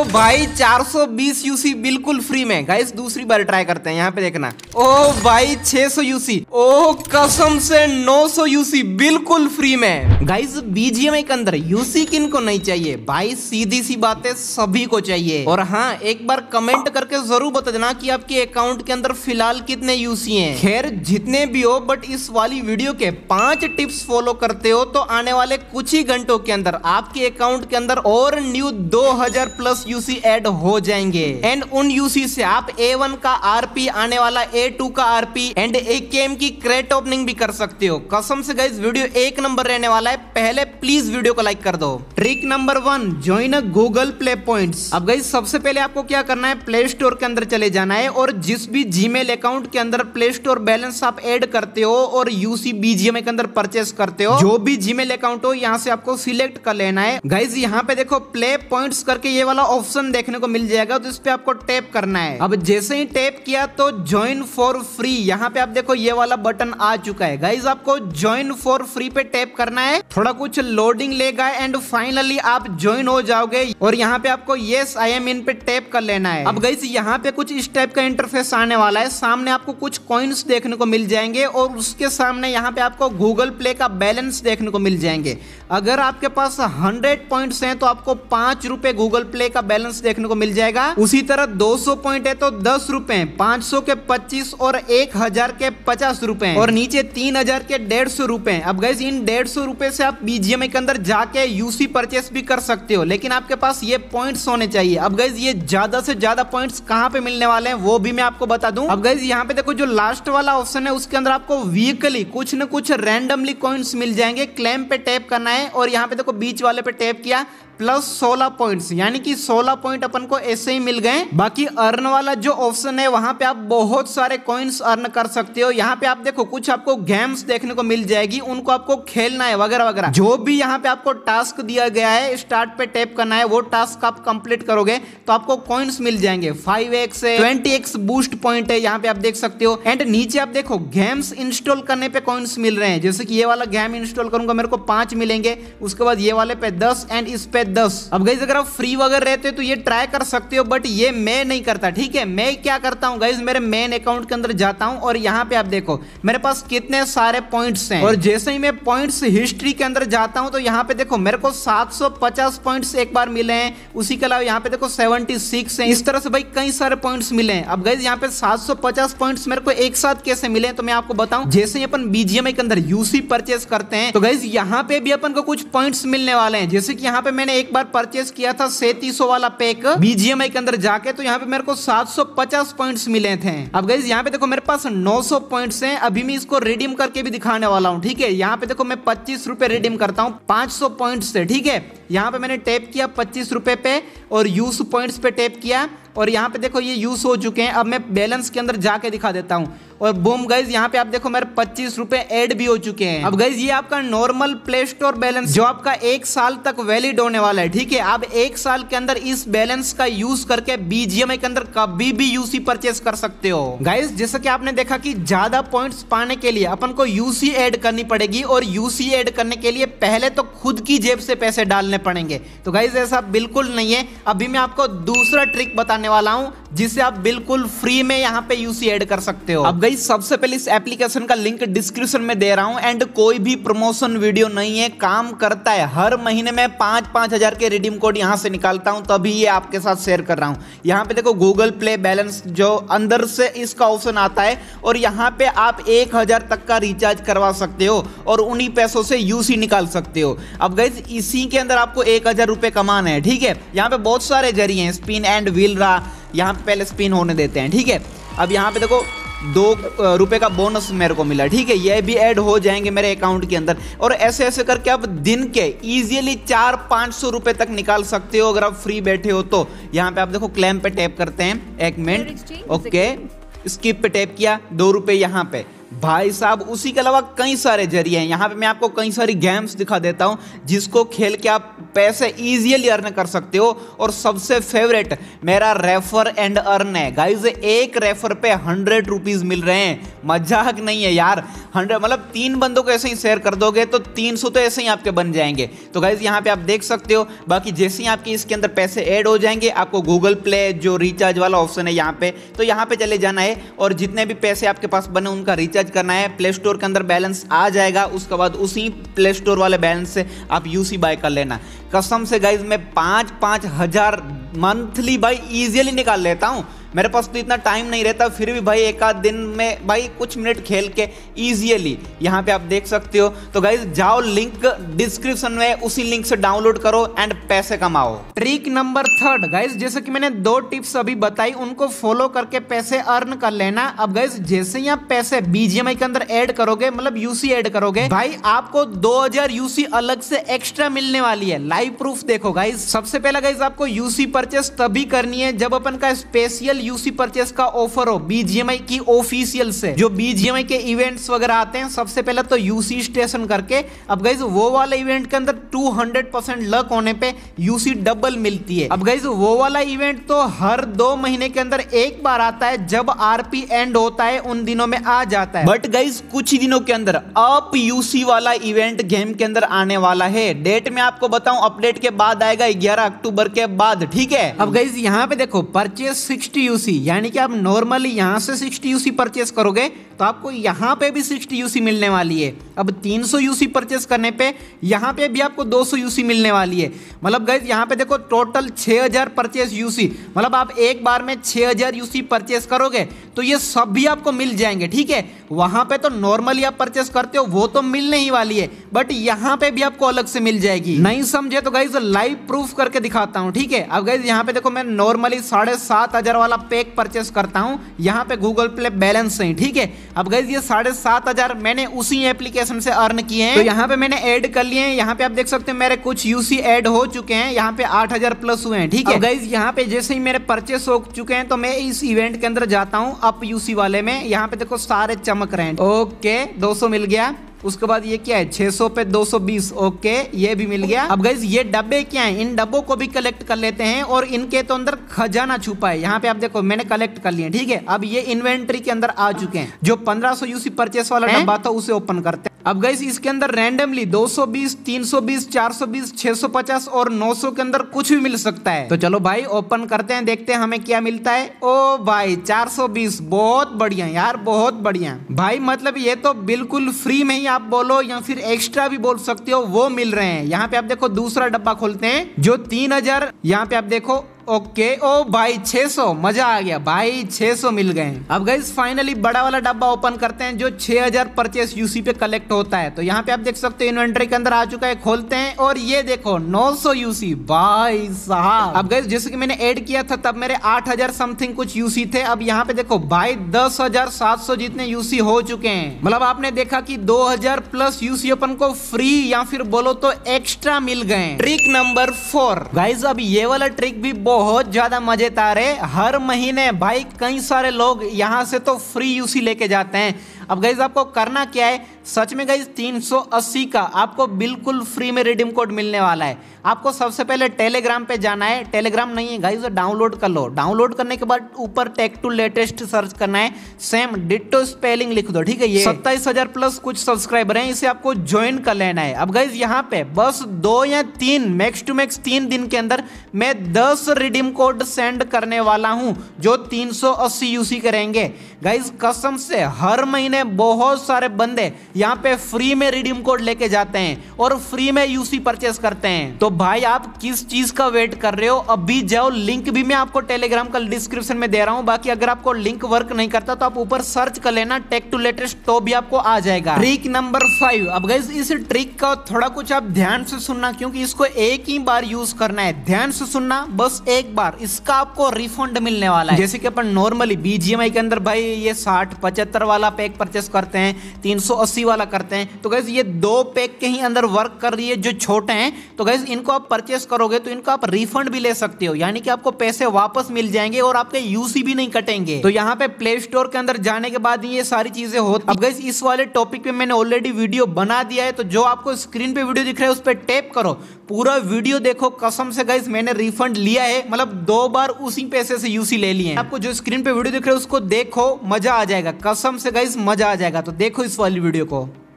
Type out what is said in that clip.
भाई 420 यूसी बिल्कुल फ्री में। गाइस दूसरी बार ट्राई करते हैं, यहाँ पे देखना। ओ भाई 600 यूसी, ओ कसम से 900 यूसी बिल्कुल फ्री में। गाइस बीजीएमआई के अंदर यूसी किनको नहीं चाहिए भाई, सीधी सी बात है सभी को चाहिए। और हाँ, एक बार कमेंट करके जरूर बता देना कि आपके अकाउंट के अंदर फिलहाल कितने यूसी हैं। खैर जितने भी हो, बट इस वाली वीडियो के 5 टिप्स फॉलो करते हो तो आने वाले कुछ ही घंटों के अंदर आपके अकाउंट के अंदर और न्यू 2000 प्लस यूसी ऐड हो जाएंगे। एंड उन यूसी से आप A1 का आरपी, आने वाला A2 का आरपी एंड AKM की क्रेट ओपनिंग भी कर सकते हो। कसम से गाइस वीडियो एक नंबर रहने वाला है। पहले प्लीज वीडियो को लाइक कर दो। Trick number 1, join a Google Play points. अब गाइस सबसे पहले आपको क्या करना है, प्ले स्टोर के अंदर चले जाना है और जिस भी जीमेल अकाउंट के अंदर प्ले स्टोर बैलेंस आप ऐड करते हो और यूसी बीजीएमआई के अंदर परचेस करते हो, जो भी जीमेल अकाउंट हो यहाँ से आपको सिलेक्ट कर लेना है। गाइस यहाँ पे देखो प्ले पॉइंट्स करके ये वाला ऑप्शन देखने को मिल जाएगा, तो इस पे आपको टैप करना है। अब जैसे ही टैप किया तो ज्वाइन फॉर फ्री, यहाँ पे आप देखो ये वाला बटन आ चुका है। गाइस आपको ज्वाइन फॉर फ्री पे टैप करना है, थोड़ा कुछ लोडिंग लेगा एंड फाइनली आप ज्वाइन हो जाओगे। और यहाँ पे आपको यस आई एम इन पे टैप कर लेना है। अब गाइस यहाँ पे कुछ इस टाइप का इंटरफेस आने वाला है। सामने आपको कुछ कॉइन्स देखने को मिल जाएंगे और उसके सामने यहाँ पे आपको गूगल प्ले का बैलेंस देखने को मिल जाएंगे। अगर आपके पास 100 पॉइंट्स हैं तो आपको 5 रुपए गूगल प्ले का बैलेंस देखने को मिल जाएगा। उसी तरह 200 पॉइंट है तो 10 रुपए, 500 के 25 और 1000 के 50 रुपए और नीचे 3000 के 150 रुपए। अब गाइस इन 150 रुपए से आप बीजीएमआई के अंदर जाके यूसी परचेस भी कर सकते हो, लेकिन आपके पास ये पॉइंट्स होने चाहिए। अब गाइस ये ज्यादा से ज्यादा पॉइंट्स कहां पे मिलने वाले हैं वो भी मैं आपको बता दूं। अब गाइस यहाँ पे देखो जो लास्ट वाला ऑप्शन है उसके अंदर आपको वीकली कुछ न कुछ रैंडमली कॉइन्स मिल जाएंगे। क्लेम पे टैप करना है और यहाँ पे देखो बीच वाले पे टैप किया, प्लस 16 पॉइंट्स, यानी कि 16 पॉइंट अपन को ऐसे ही मिल गए। बाकी अर्न वाला जो ऑप्शन है वहां पे आप बहुत सारे कॉइन्स अर्न कर सकते हो। यहाँ पे आप देखो कुछ आपको गेम्स देखने को मिल जाएगी, उनको आपको खेलना है वगैरह वगैरह। जो भी यहाँ पे आपको टास्क दिया गया है स्टार्ट पे टैप करना है, वो टास्क आप कंप्लीट करोगे तो आपको कॉइन्स मिल जाएंगे। 5x 20x बूस्ट पॉइंट है, यहाँ पे आप देख सकते हो। एंड नीचे आप देखो गेम्स इंस्टॉल करने पे कॉइन्स मिल रहे हैं, जैसे कि ये वाला गेम इंस्टॉल करूंगा मेरे को 5 मिलेंगे, उसके बाद ये वाले पे 10 एंड इस पे 10। अब गाइस अगर आप फ्री वगैरह रहते तो ये ट्राई कर सकते हो, बट ये मैं नहीं करता। ठीक है, मैं क्या करता हूँ गाइस, मेरे मेन अकाउंट के अंदर जाता हूँ और यहाँ पे आप देखो मेरे पास कितने सारे पॉइंट्स हैं। और जैसे ही मैं पॉइंट्स हिस्ट्री के अंदर जाता हूँ तो यहाँ पे देखो मेरे को 750 पॉइंट्स एक बार मिले हैं। उसी के अलावा यहाँ पे देखो 76 है। इस तरह से भाई कई सारे पॉइंट्स मिले हैं। अब गाइस यहाँ पे 750 पॉइंट्स मेरे को एक साथ कैसे मिले तो मैं आपको बताऊं। जैसे ही अपन बीजीएमआई के अंदर यूसी परचेस करते हैं तो गाइस यहाँ पे भी अपन को कुछ पॉइंट्स मिलने वाले हैं। जैसे कि यहाँ पे मैंने एक बार परचेस किया था 3700 वाला पैक बीजीएमआई के अंदर जाके, तो यहाँ पे मेरे को 750 पॉइंट्स मिले थे। अब गाइस यहाँ पे देखो मेरे पास 900 पॉइंट्स हैं। अभी मैं इसको रिडीम करके भी दिखाने वाला हूँ। ठीक है, यहाँ पे देखो मैं 25 रुपए रिडीम करता हूँ 500 पॉइंट्स से। ठीक है, यहाँ पे मैंने टैप किया 25 रुपए पे और यूज पॉइंट्स पे टैप किया और यहाँ पे देखो ये यूज हो चुके हैं। अब मैं बैलेंस के अंदर जाके दिखा देता हूँ और बूम गाइज यहाँ पे आप देखो मेरे 25 रुपए ऐड भी हो चुके हैं। अब गाइज ये आपका नॉर्मल प्ले स्टोर बैलेंस जो आपका 1 साल तक वैलिड होने वाला है। ठीक है, आप 1 साल के अंदर इस बैलेंस का यूज करके बीजीएमआई के अंदर कभी भी यूसी परचेस कर सकते हो। गाइज जैसा कि आपने देखा कि ज्यादा पॉइंट्स पाने के लिए अपन को यूसी ऐड करनी पड़ेगी और यूसी ऐड करने के लिए पहले तो खुद की जेब से पैसे डालने पड़ेंगे। तो गाइज ऐसा बिल्कुल नहीं है। अभी मैं आपको दूसरा ट्रिक बताने वाला हूँ जिससे आप बिल्कुल फ्री में यहाँ पे यूसी ऐड कर सकते हो। अब गाइस सबसे पहले इस एप्लीकेशन का लिंक डिस्क्रिप्शन में दे रहा हूँ एंड कोई भी प्रमोशन वीडियो नहीं है, काम करता है। हर महीने में 5-5 हजार के रिडीम कोड यहाँ से निकालता हूँ, तभी ये आपके साथ शेयर कर रहा हूँ। यहाँ पे देखो गूगल प्ले बैलेंस जो अंदर से इसका ऑप्शन आता है और यहाँ पे आप 1000 तक का रिचार्ज करवा सकते हो और उन्हीं पैसों से यूसी निकाल सकते हो। अब गाइस इसी के अंदर आपको 1000 रुपए कमाना है। ठीक है, यहाँ पे बहुत सारे जरिए हैं, स्पिन एंड व्हील रहा, यहाँ पे पहले स्पिन होने देते हैं। ठीक है, अब यहाँ पे देखो 2 रुपए का बोनस मेरे को मिला। ठीक है, ये भी ऐड हो जाएंगे मेरे अकाउंट के अंदर और ऐसे ऐसे करके आप दिन के इजीली 400-500 रुपए तक निकाल सकते हो अगर आप फ्री बैठे हो तो। यहाँ पे आप देखो क्लेम पे टैप करते हैं, 1 मिनट, ओके, स्किप पे टैप किया, 2 रुपए यहाँ पे भाई साहब उसी के अलावा कई सारे जरिए हैं। यहाँ पे मैं आपको कई सारी गेम्स दिखा देता हूँ जिसको खेल के आप पैसे इजीली अर्न कर सकते हो। और सबसे फेवरेट मेरा रेफर एंड अर्न है गाइज। एक रेफर पे 100 रुपीज मिल रहे हैं, मजाक नहीं है यार। 100 मतलब 3 बंदों को ऐसे ही शेयर कर दोगे तो 300 तो ऐसे ही आपके बन जाएंगे। तो गाइज यहाँ पे आप देख सकते हो। बाकी जैसे ही आपके इसके अंदर पैसे ऐड हो जाएंगे, आपको गूगल प्ले जो रिचार्ज वाला ऑप्शन है यहाँ पे, तो यहाँ पे चले जाना है और जितने भी पैसे आपके पास बने उनका रिचार्ज करना है। प्ले स्टोर के अंदर बैलेंस आ जाएगा, उसके बाद उसी प्ले स्टोर वाले बैलेंस से आप यूसी बाय कर लेना। कसम से गाइज मैं 5-5 हजार मंथली भाई इजीली निकाल लेता हूँ। मेरे पास तो इतना टाइम नहीं रहता, फिर भी भाई एक आध दिन में भाई कुछ मिनट खेल के इजीली यहाँ पे आप देख सकते हो। तो गाइज जाओ, लिंक डिस्क्रिप्शन में, उसी लिंक से डाउनलोड करो एंड पैसे कमाओ। ट्रिक नंबर 3 गाइज, जैसे कि मैंने 2 टिप्स अभी बताई, उनको फॉलो करके पैसे अर्न कर लेना। अब गाइज जैसे ही आप पैसे बीजीएमआई के अंदर ऐड करोगे, मतलब यूसी ऐड करोगे, भाई आपको 2000 यूसी अलग से एक्स्ट्रा मिलने वाली है। लाइव प्रूफ देखो गाइज। सबसे पहला गाइज आपको यूसी परचेस तभी करनी है जब अपन का स्पेशल यूसी परचेस का ऑफर हो बीजीएमआई की ऑफिशियल से। जो बीजीएमआई के इवेंट्स वगैरह आते हैं, सबसे पहले तो यूसी स्टेशन करके, अब गाइज वो वाला इवेंट के अंदर 200% लक होने पे यूसी डबल मिलती है। अब गाइज वो वाला इवेंट तो हर 2 महीने के अंदर एक बार आता है, जब आरपी एंड होता है उन दिनों में आ जाता है। बट गाइज कुछ ही दिनों के अंदर अप यूसी वाला इवेंट गेम के अंदर आने वाला है। डेट में आपको बताऊं, अपडेट के बाद आएगा 11 अक्टूबर के बाद, ठीक है। अब गाइज यहाँ पे देखो, परचेस 60 यूसी, यानी कि आप नॉर्मली यहाँ से 60 यूसी परचेस करोगे तो आपको यहाँ पे भी 60 यूसी मिलने वाली है। अब 300 यूसी परचेस करने पे यहाँ पे भी आपको 200 यूसी मिलने वाली है। मतलब गाइज यहाँ पे देखो टोटल 6000 परचेस यूसी, मतलब आप एक बार में 6000 यूसी परचेस करोगे तो ये सब भी आपको मिल जाएंगे, ठीक है। वहां पे तो नॉर्मली आप परचेस करते हो वो तो मिलने ही वाली है, बट यहाँ पे भी आपको अलग से मिल जाएगी। नहीं समझे तो गाइज लाइव प्रूफ करके दिखाता हूँ, ठीक है। अब गाइज यहाँ पे देखो, मैं नॉर्मली 7500 वाला पैक परचेस करता हूँ यहाँ पे गूगल प्ले बैलेंस से, ठीक है। अब गाइज ये 7500 मैंने उसी एप्लीकेशन से अर्न किए हैं, तो यहाँ पे मैंने ऐड कर लिए हैं। यहाँ पे आप देख सकते हैं मेरे कुछ यूसी ऐड हो चुके हैं, यहाँ पे 8000 प्लस हुए हैं, ठीक है। गाइज यहाँ पे जैसे ही मेरे परचेस हो चुके हैं तो मैं इस इवेंट के अंदर जाता हूँ अप यूसी वाले में। यहाँ पे देखो सारे चमक रहे हैं, ओके 200 मिल गया। उसके बाद ये क्या है, 600 पे 220, ओके ये भी मिल गया। अब गाइज ये डब्बे क्या हैं, इन डब्बों को भी कलेक्ट कर लेते हैं और इनके तो अंदर खजाना छुपा है। यहाँ पे आप देखो मैंने कलेक्ट कर लिए, ठीक है। अब ये इन्वेंट्री के अंदर आ चुके हैं। जो 1500 यूसी परचेस वाला डब्बा था उसे ओपन करते हैं। अब गाइस इसके अंदर रैंडमली 220, 320, 420, 650 और 900 के अंदर कुछ भी मिल सकता है। तो चलो भाई ओपन करते हैं, देखते हैं हमें क्या मिलता है। ओ भाई 420, बहुत बढ़िया यार, बहुत बढ़िया भाई। मतलब ये तो बिल्कुल फ्री में ही आप बोलो या फिर एक्स्ट्रा भी बोल सकते हो, वो मिल रहे हैं। यहाँ पे आप देखो दूसरा डब्बा खोलते हैं जो 3000, यहाँ पे आप देखो ओके, ओ भाई 600, मजा आ गया भाई, 600 मिल गए। अब गाइस फाइनली बड़ा वाला डब्बा ओपन करते हैं जो 6000 परचेस यूसी पे कलेक्ट होता है। तो यहाँ पे आप देख सकते हो इन्वेंटरी के अंदर आ चुका है, खोलते हैं और ये देखो 900 यूसी भाई साहब। अब गाइस जैसे कि मैंने ऐड किया था तब मेरे 8000 समथिंग कुछ यूसी थे। अब यहाँ पे देखो भाई 10700 जितने यूसी हो चुके हैं। मतलब आपने देखा कि 2000 प्लस यूसी अपन को फ्री या फिर बोलो तो एक्स्ट्रा मिल गए। ट्रिक नंबर 4 गाइस, अब ये वाला ट्रिक भी बहुत ज्यादा मजेदार है। हर महीने भाई कई सारे लोग यहाँ से तो फ्री यूसी लेके जाते हैं। अब गाइज आपको करना क्या है, सच में गाइज 380 का आपको बिल्कुल फ्री में रिडीम कोड मिलने वाला है। आपको सबसे पहले टेलीग्राम पे जाना है, टेलीग्राम नहीं है गाइज डाउनलोड कर लो। डाउनलोड करने के बाद ऊपर टेक टू लेटेस्ट सर्च करना है, सेम डिट्टो स्पेलिंग लिख दो, ठीक है। ये 27000 प्लस कुछ सब्सक्राइबर हैं, इसे आपको ज्वाइन कर लेना है। अब गाइज यहाँ पे बस 2 या 3 मैक्स टू मैक्स 3 दिन के अंदर मैं 10 रिडीम कोड सेंड करने वाला हूँ जो 380 यूसी करेंगे। गाइज कसम से हर महीने बहुत सारे बंदे यहाँ पे फ्री में रिडीम कोड लेके जाते हैं और फ्री में यूसी परचेस करते हैं। तो भाई आप किस चीज का वेट कर रहे हो, अभी जाओ। लिंक भी मैं आपको टेलीग्राम का डिस्क्रिप्शन में दे रहा हूँ। बाकी अगर आपको लिंक वर्क नहीं करता तो आप ऊपर सर्च कर लेना टेक टू लेटेस्ट, तो भी आपको आ जाएगा। ट्रिक नंबर 5, अब गाइस इस ट्रिक का थोड़ा कुछ आप ध्यान से सुनना क्योंकि इसको एक ही बार यूज करना है। ध्यान से सुनना, बस एक बार इसका आपको रिफंड मिलने वाला है। जैसे कि अपन नॉर्मली बीजीएमआई के अंदर भाई ये 60-75 वाला पैक परचेस करते हैं, 380 वाला करते हैं, तो गाइस ये 2 पैक के ही अंदर वर्क कर रही है जो छोटे हैं। तो गाइस इनको आप परचेस करोगे तो इनको आप रिफंड भी ले सकते हो, यानी कि आपको पैसे वापस मिल जाएंगे और आपके यूसी भी नहीं कटेंगे। तो यहाँ पे प्ले स्टोर के अंदर जाने के बाद ये सारी चीजें होती। अब गाइस इस वाले टॉपिक पे मैंने ऑलरेडी वीडियो बना दिया है, तो जो आपको स्क्रीन पे वीडियो दिख रहा है उस पर टैप करो, पूरा वीडियो देखो। कसम से गाइस मैंने रिफंड लिया है, मतलब 2 बार उसी पैसे से यूसी ले लिए हैं। आपको जो स्क्रीन पे वीडियो दिख रहा है उसको देखो, मजा आ जाएगा, कसम से गाइस मजा आ जाएगा। तो देखो इस वाली वीडियो को।